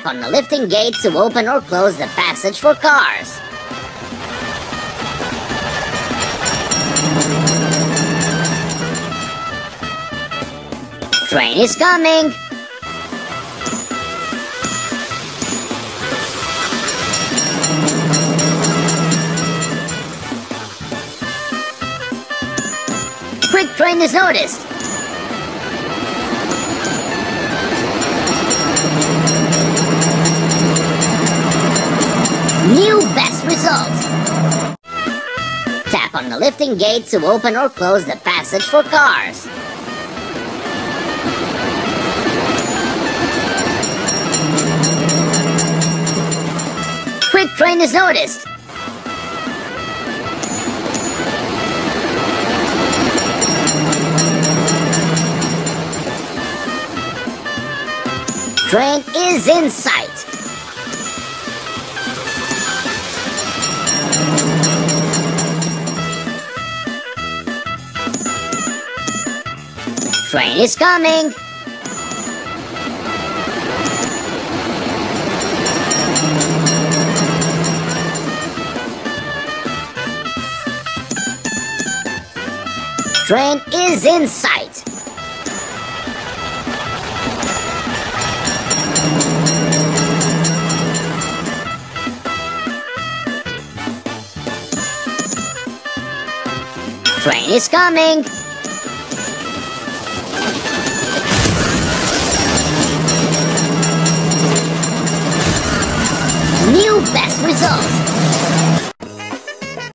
Tap on the lifting gate to open or close the passage for cars. Train is coming! Quick train is noticed! New best result! Tap on the lifting gate to open or close the passage for cars. Quick train is noticed! Train is in sight! Train is coming! Train is in sight! Train is coming! New best result!